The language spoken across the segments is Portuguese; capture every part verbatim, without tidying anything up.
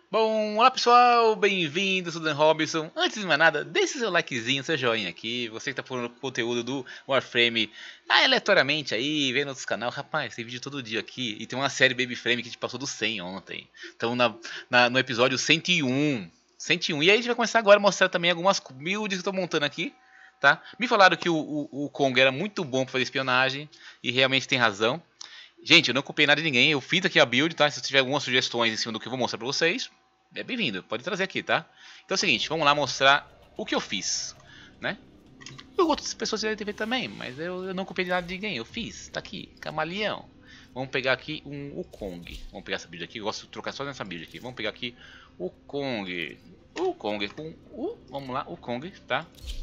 Bom, olá pessoal, bem-vindos, sou o Dan Robinson. Antes de mais nada, deixe seu likezinho, seu joinha aqui. Você que tá por conteúdo do Warframe ah, aleatoriamente aí, vendo outros canais. Rapaz, tem vídeo todo dia aqui. E tem uma série Baby Frame que a gente passou do cem ontem. Então na, na, no episódio cento e um. cento e um. E aí a gente vai começar agora a mostrar também algumas builds que eu tô montando aqui. Tá? Me falaram que o, o, o Kong era muito bom para fazer espionagem. E realmente tem razão. Gente, eu não copiei nada de ninguém, eu fiz aqui a build, tá? Se você tiver algumas sugestões em cima do que eu vou mostrar pra vocês, é bem-vindo, pode trazer aqui, tá? Então é o seguinte, vamos lá mostrar o que eu fiz, né? E outras pessoas devem ter feito também, mas eu, eu não copiei nada de ninguém, eu fiz, tá aqui, camaleão. Vamos pegar aqui um, o Kong, vamos pegar essa build aqui, eu gosto de trocar só nessa build aqui. Vamos pegar aqui o Kong, o Kong com o, vamos lá, o Kong, tá?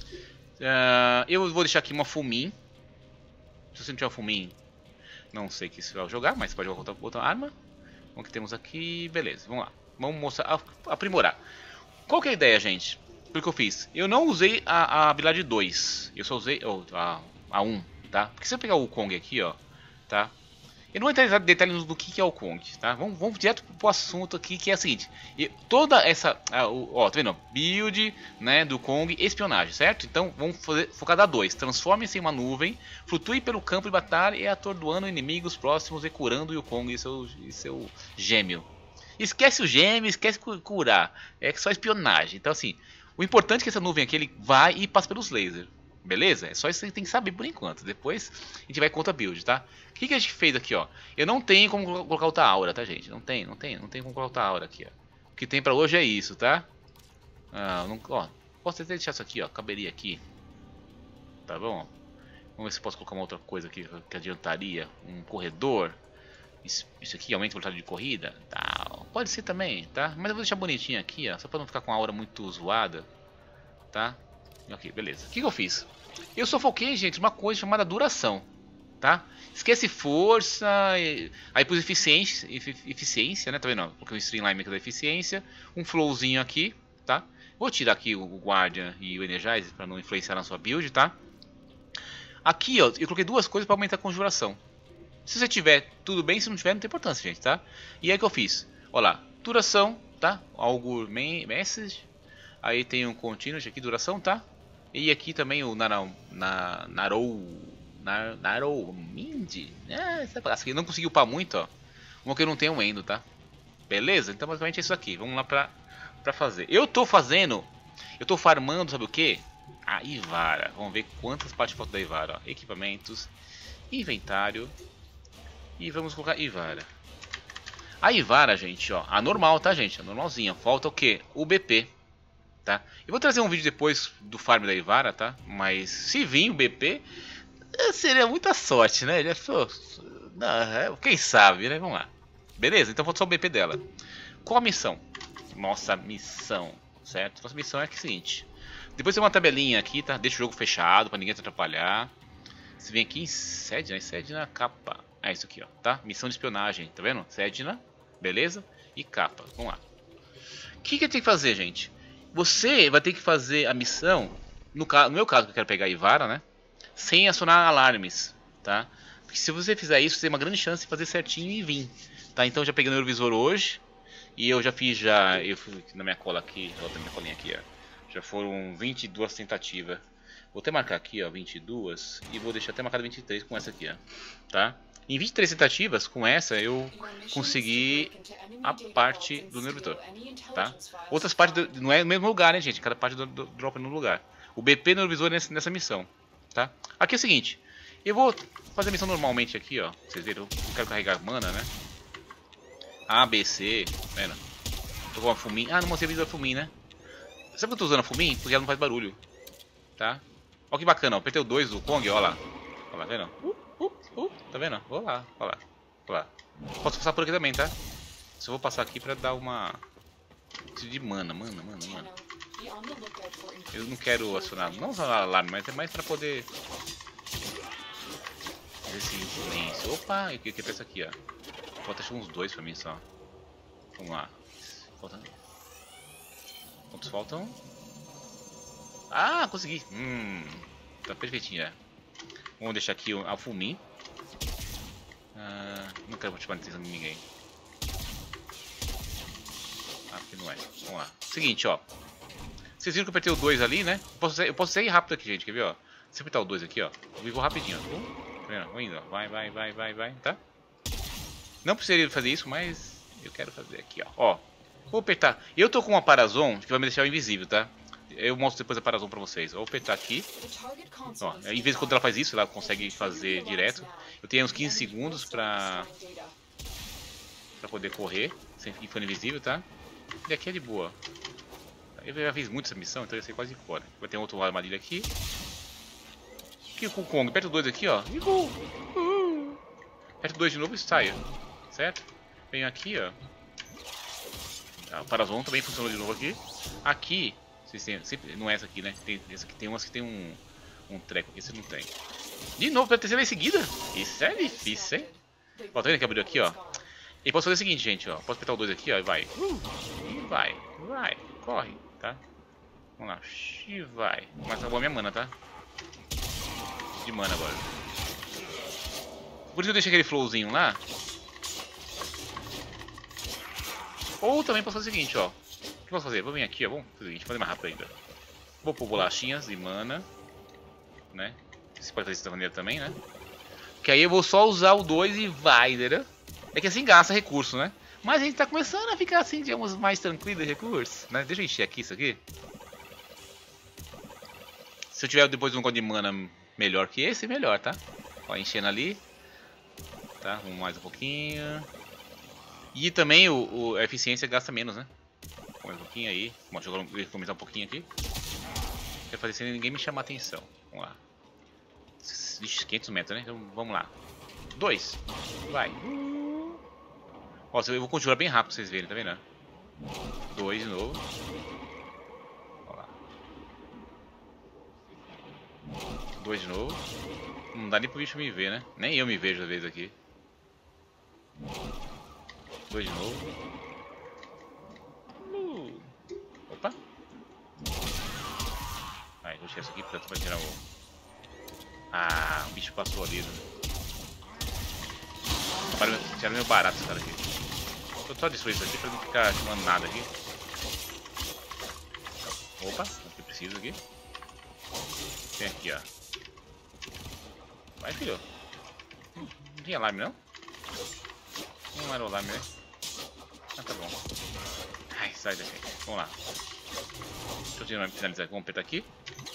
Uh, eu vou deixar aqui uma Fumin, se você não tiver uma Fumin, não sei que você vai jogar, mas pode jogar outra, outra arma. O que temos aqui, beleza, vamos lá. Vamos mostrar, aprimorar. Qual que é a ideia, gente? O que eu fiz? Eu não usei a, a habilidade dois, eu só usei oh, a, a um, tá? Porque se eu pegar o Kong aqui, ó, tá? Eu não vou entrar em detalhes do que é o Kong, tá? Vamos, vamos direto pro assunto aqui, que é o seguinte. Toda essa, ó, tá vendo? Build, né, do Kong, espionagem, certo? Então vamos fazer, focar da dois. Transforme-se em uma nuvem, flutue pelo campo de batalha e atordoando inimigos próximos e curando o Kong e seu, e seu gêmeo. Esquece o gêmeo, esquece curar. É só espionagem. Então assim, o importante é que essa nuvem aqui, ele vai e passa pelos lasers. Beleza? É só isso que você tem que saber por enquanto. Depois a gente vai com outra build, tá? O que, que a gente fez aqui, ó? Eu não tenho como colocar outra aura, tá, gente? Não tem, não tem, não tem como colocar outra aura aqui, ó. O que tem pra hoje é isso, tá? Ah, não, ó, posso até deixar isso aqui, ó. Caberia aqui. Tá bom? Vamos ver se posso colocar uma outra coisa aqui que adiantaria. Um corredor. Isso, isso aqui aumenta a velocidade de corrida. Tá, pode ser também, tá? Mas eu vou deixar bonitinho aqui, ó. Só pra não ficar com a aura muito zoada. Tá? Ok, beleza. O que, que eu fiz? Eu só foquei, gente, uma coisa chamada duração, tá? Esquece força, e... aí pus eficiência, eficiência, né? Tá vendo? Porque o Streamline aqui da eficiência, um flowzinho aqui, tá? Vou tirar aqui o Guardian e o Energize para não influenciar na sua build, tá? Aqui, ó, eu coloquei duas coisas para aumentar a conjuração. Se você tiver, tudo bem, se não tiver, não tem importância, gente, tá? E aí que eu fiz? Olha lá, duração, tá? Augur Message, aí tem um Continuous aqui, duração, tá? E aqui também o Narou, na, Narou, Nar, Narou, Mind, é, essa aqui não consegui upar muito, ó. Uma que eu não tenho Endo, tá? Beleza? Então basicamente é isso aqui, vamos lá pra, pra fazer. Eu tô fazendo, eu tô farmando, sabe o que? A Ivara, vamos ver quantas partes faltam da Ivara, ó. Equipamentos, inventário, e vamos colocar Ivara. A Ivara, gente, ó, a normal, tá, gente? A normalzinha, falta o que? O B P. Tá? Eu vou trazer um vídeo depois do farm da Ivara, tá? Mas se vir o B P, seria muita sorte, né? Já foi... Não, quem sabe, né? Vamos lá. Beleza, então falta só o B P dela. Qual a missão? Nossa missão, certo? Nossa missão é a seguinte. Depois tem uma tabelinha aqui, tá? Deixa o jogo fechado pra ninguém te atrapalhar. Você vem aqui em Sedna, Sedna, capa. É isso aqui, ó, tá? Missão de espionagem, tá vendo? Sedna, beleza? E capa, vamos lá. O que que tem que fazer, gente? Você vai ter que fazer a missão, no, no meu caso que eu quero pegar a Ivara, né? Sem acionar alarmes, tá? Porque se você fizer isso, você tem uma grande chance de fazer certinho e vir, tá? Então eu já peguei no Eurovisor hoje, e eu já fiz já, eu fui na minha cola aqui, volta minha colinha aqui, ó. Já foram vinte e duas tentativas. Vou até marcar aqui, ó, vinte e duas, e vou deixar até marcado vinte e três com essa aqui, ó, tá? Em vinte e três tentativas, com essa, eu consegui a parte do Neurovisor, tá? Outras partes do, não é no mesmo lugar, né, gente? Cada parte do, do, dropa no lugar. O B P Neurovisor nessa, nessa missão, tá? Aqui é o seguinte, eu vou fazer a missão normalmente aqui, ó. Vocês viram, eu quero carregar mana, né? A, B, C, tá vendo? Tô com uma Fumin. Ah, não mostrei a vida da Fumin, né? Sabe que eu tô usando a Fumin? Porque ela não faz barulho, tá? Olha que bacana, ó. Apertei o dois do Kong, ó lá. Ó lá, vendo? Uh, uh, uh, tá vendo? Vou lá, ó lá, ó lá. Posso passar por aqui também, tá? Só vou passar aqui pra dar uma... Preciso de mana, mana, mana, mana. Eu não quero acionar, não acionar alarme, mas é mais pra poder... Fazer esse silêncio. Opa, eu queria essa aqui, ó. Falta acho uns dois pra mim só. Vamos lá. Falta... Quantos faltam? Ah, consegui. Hum, tá perfeitinho, é. Vamos deixar aqui a Fumin. Ah, não quero chamar a atenção de ninguém. Aqui Não é. Vamos lá. Seguinte, ó. Vocês viram que eu apertei o dois ali, né? Eu posso, eu posso sair rápido aqui, gente. Quer ver, ó? Se eu apertar o dois aqui, ó. Eu vou rapidinho, ó. Tá vendo? Vou indo, ó. Vai, vai, vai, vai, vai. Tá? Não precisaria fazer isso, mas eu quero fazer aqui, ó. Ó. Vou apertar. Eu tô com uma Parazon que vai me deixar invisível, tá? Eu mostro depois a Parazon pra vocês. Vou apertar aqui. Ó, em vez de quando ela faz isso, ela consegue fazer direto. Eu tenho uns quinze segundos pra... Pra poder correr, sem ficar invisível, tá? E aqui é de boa. Eu já fiz muito essa missão, então eu sei quase de fora. Vai ter outro armadilha aqui. Aqui com o Kong. Aperta o dois aqui, ó. E vou. Uh. Aperta o dois de novo e saia. Certo? Venho aqui, ó. Ah, o Parazon também funciona de novo aqui. Aqui, sempre, não é essa aqui, né? Tem, essa aqui tem umas que tem um, um treco. Esse não tem. De novo, pela terceira vez seguida? Isso é difícil, hein? Ó, tá vendo que abriu aqui, ó? E posso fazer o seguinte, gente, ó. Posso apertar o dois aqui, ó, e vai. Uh, e vai, vai, corre, tá? Vamos lá, e vai. Mas acabou a minha mana, tá? De mana agora. Por isso eu deixei aquele flowzinho lá. Ou também posso fazer o seguinte, ó. O que eu posso fazer? Vou vir aqui, ó. Vamos fazer o seguinte, fazer mais rápido ainda. Vou pôr bolachinhas de mana, né? Você pode fazer dessa maneira também, né? Que aí eu vou só usar o dois e vai, entendeu? É que assim gasta recurso, né? Mas a gente tá começando a ficar assim, digamos, mais tranquilo de recursos, né? Deixa eu encher aqui isso aqui. Se eu tiver depois um negócio de mana melhor que esse, melhor, tá? Ó, enchendo ali. Tá? Vamos mais um pouquinho. E também o, o, a eficiência gasta menos, né? Mais um pouquinho aí. Deixa eu economizar um pouquinho aqui. Quero fazer sem ninguém me chamar a atenção. Vamos lá. Ixi, quinhentos metros, né? Então vamos lá. Dois. Vai. Ó, eu vou conjurar bem rápido pra vocês verem, tá vendo? Dois de novo. Ó lá. Dois de novo. Não dá nem pro bicho me ver, né? Nem eu me vejo às vezes aqui. Dois de novo. Uh. Opa. Vai, vou tirar isso aqui pra, pra tirar o... Ah, o bicho passou ali, né? Tiraram meio barato esse cara aqui. Vou só destruir isso aqui pra não ficar chamando nada aqui. Opa, o que preciso aqui. Tem aqui, ó. Vai, filho. Não tinha alarme, não? Não era o alarme, né? Ah, tá bom. Ai, sai daqui. Vamos lá. Deixa eu finalizar aqui. Vamos apertar aqui.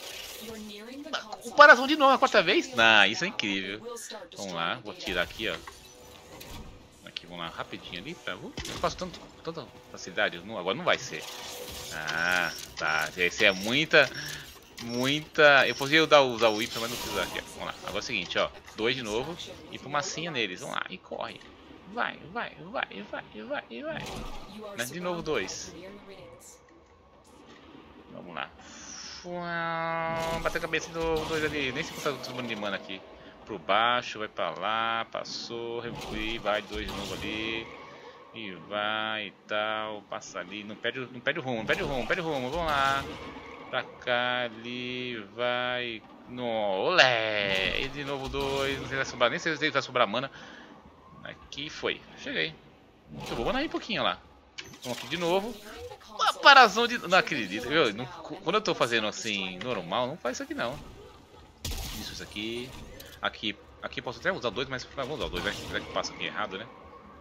O Parazon de novo, a quarta vez? Ah, isso é incrível. Vamos lá, vou tirar aqui, ó. Aqui, vamos lá, rapidinho ali. Pra... Uh, eu faço tanto, tanta facilidade. Não, agora não vai ser. Ah, tá. Esse é muita... Muita... Eu podia usar, usar o Y, mas não precisa aqui. Vamos lá, agora é o seguinte, ó. Dois de novo. E fumacinha neles. Vamos lá, e corre. Vai, vai, vai, vai, vai, vai. Mas de novo dois. Vamos lá. Bate a cabeça do dois ali. Nem se conta tudo de mana aqui. Pro baixo, vai pra lá. Passou, refui, vai dois de novo ali. E vai e tal. Passa ali. Não perde, não perde o rumo, não perde o rumo, perde o rumo. Vamos lá. Pra cá, ali, vai. No, olé! E de novo dois. Não sei se vai sobrar, nem sei se vai sobrar mana. Aqui foi. Cheguei. Eu vou mandar aí um pouquinho lá. Vamos aqui de novo. Uma Parazon de... Não acredito. Eu, não, quando eu tô fazendo assim, normal, não faz isso aqui não. Isso, isso aqui. Aqui. Aqui posso até usar dois, mas vamos usar dois, né? Será que passa aqui errado, né?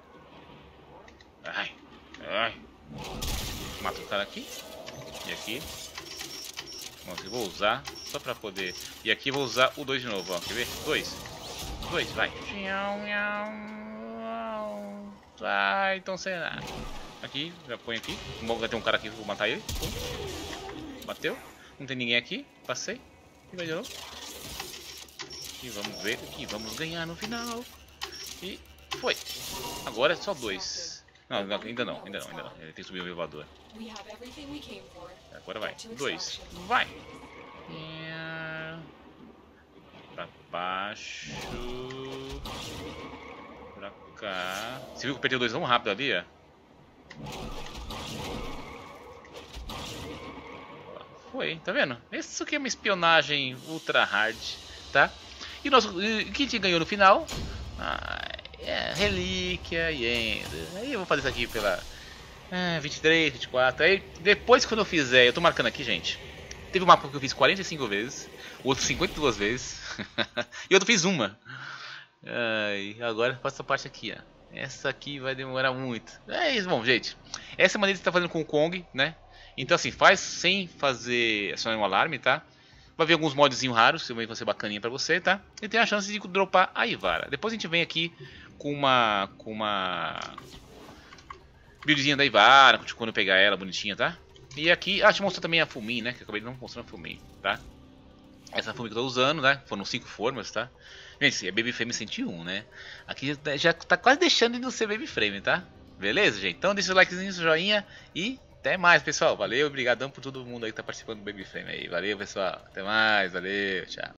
Ai. Ai. Mata o cara aqui. E aqui. Bom, eu vou usar só pra poder... E aqui eu vou usar o dois de novo, ó. Quer ver? Dois. Dois, vai. Vai, então sem nada. Aqui, já põe aqui. Vai ter um cara aqui, vou matar ele. Bateu. Não tem ninguém aqui. Passei. E vai de novo. E vamos ver o que vamos ganhar no final. E foi. Agora é só dois. Não, não, ainda não, ainda não, ainda não. Ele tem que subir o elevador. Agora vai. Dois. Vai. Pra baixo. Pra cá. Você viu que eu perdi dois tão rápido ali, ó? Foi, tá vendo? Isso aqui é uma espionagem ultra hard, tá? E nosso, o que a gente ganhou no final? Ah, é relíquia e ainda. Aí eu vou fazer isso aqui pela É, vinte e três, vinte e quatro. Aí depois quando eu fizer, eu tô marcando aqui, gente. Teve um mapa que eu fiz quarenta e cinco vezes, o outro cinquenta e duas vezes. E outro fiz uma. Ai, agora faço essa parte aqui, ó. Essa aqui vai demorar muito. É isso, bom, gente. Essa é a maneira que você tá fazendo com o Kong, né? Então assim, faz sem fazer só um alarme, tá? Vai ver alguns modzinhos raros, que vão ser bacaninha pra você, tá? E tem a chance de dropar a Ivara. Depois a gente vem aqui com uma... com uma... buildzinha da Ivara, quando pegar ela bonitinha, tá? E aqui, ah, deixa eu mostrar também a Fumin, né? Que eu acabei não mostrando a Fumin, tá? Essa Fumin que eu tô usando, né? Foram cinco formas, tá? Gente, é Baby Frame cento e um, né? Aqui já tá quase deixando de não ser Baby Frame, tá? Beleza, gente? Então deixa o likezinho, seu joinha e até mais, pessoal. Valeu, obrigadão por todo mundo aí que tá participando do Baby Frame aí. Valeu, pessoal. Até mais, valeu, tchau.